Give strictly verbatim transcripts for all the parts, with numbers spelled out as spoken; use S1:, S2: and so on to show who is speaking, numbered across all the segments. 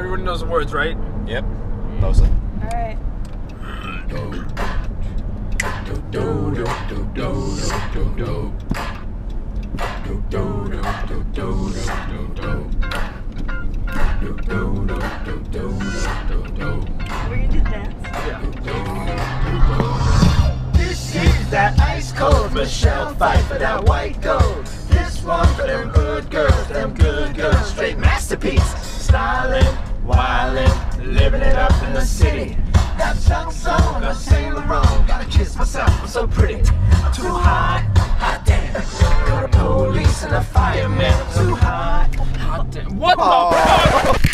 S1: Everyone knows the words, right?
S2: Yep, mostly.
S3: All right. We're gonna do the dance.
S4: This is that ice cold Michelle fight for that white gold. This one for them good girls, them good girls. Straight masterpiece. Styling, wildin', living it up in the city. Got chunks on, got Saint Laurent. Gotta kiss myself, I'm so pretty. I'm too hot, hot damn. Got the police and the fireman. I'm too hot, hot damn.
S1: What the fuck?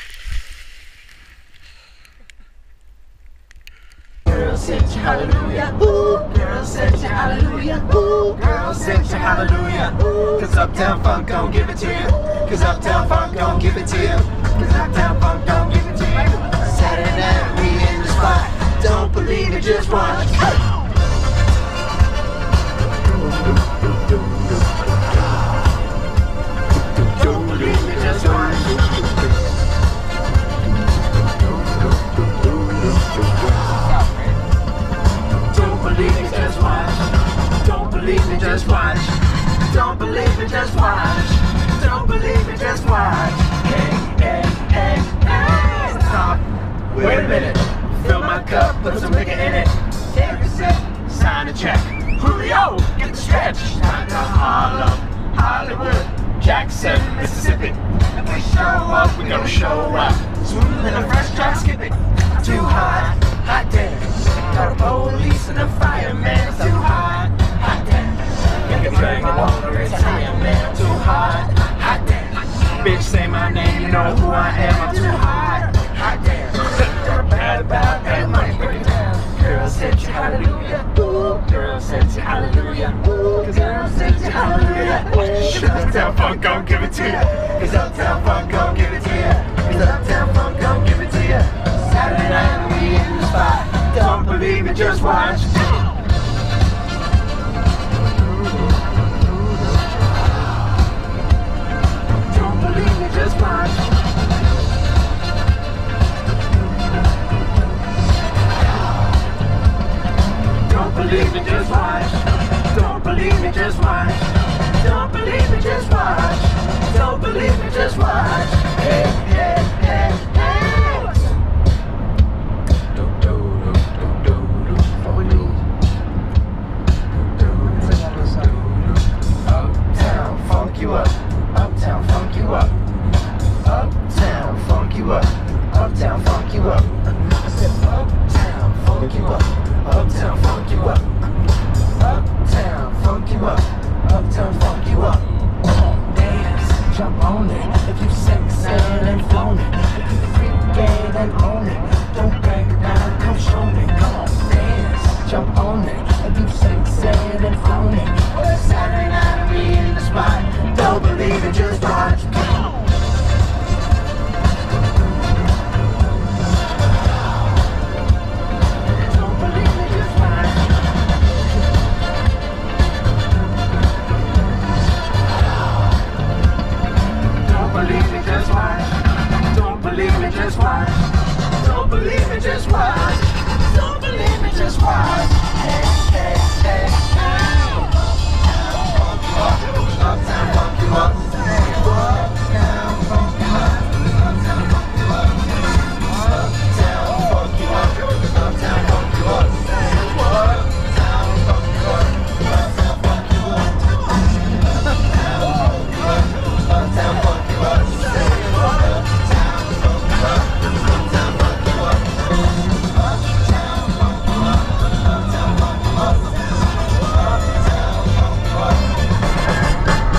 S4: Girl said you hallelujah, ooh. Girl said you hallelujah, ooh. Girl said you hallelujah, ooh. Cause Uptown Funk gon' give it to you. Cause Uptown Funk gon' give it to you. Cause Uptown Funk gon' give it to you. Saturday night we in the spot. Don't believe it, just watch. Don't believe it, just watch. Don't believe it, just watch. Don't believe it, just watch. Don't believe it, just watch. Don't believe it, just watch. Hey, hey, hey, hey. Stop. Wait a minute. Fill my cup, put some liquor in it. Take a sip, sign a check. Julio, get the stretch. Time to Harlem, Hollywood, Jackson, Mississippi. If we show up, we gonna show up. Smooth and a fresh drop, skip it. Too hot, hot damn. Got the police and the fireman. Too hot, hot damn. Make a drag along the retirement. Too hot, hot damn. Bitch, say my name, you know who I am. I'm too hot, hot damn. Bad about that money, break it down. Girl said you hallelujah, ooh. Girl said you hallelujah, ooh. Cause girl said you hallelujah, ooh. Cause Uptown Funk gon' give it to you. Cause Uptown Funk gon' give it to you. Cause Uptown Funk gon' give it to you. Saturday night we in the spot. Don't believe it, just watch. Don't believe it, just watch. Don't believe it, just watch. Don't believe it, just watch. Don't believe it, just watch. Don't believe it, just watch. Hey, hey, hey, hey. Do, do, do, do, do, do. What we do? Do, do, do, do, do. Uptown, funk you up. Uptown, funk you up. Uptown, funk you up. Uptown, funk you up. I said uptown, funk you up. Uptown, funk you up. Uptown, funk you up. Uptown, funk you up. Dance, jump on it. If you sexy and flown it. If you freak gay, then own it. Don't break it down, come show me. Come on, dance, jump on it. If you sexy and flown it. Saturday night we in the spot. Don't believe it, just watch. Just watch. Don't believe it, just watch. Don't believe it, just watch. Hey, hey, hey, hey. Uptown, funk you up. Uptown, funk you up. Uptown, funk you up. Uptown, funk you up. Uptown, funk you up. Uptown, funk you up. Uptown, funk you up. Uptown, funk you up.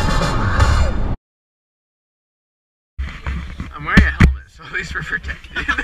S1: I'm wearing a helmet, so at least we're protected.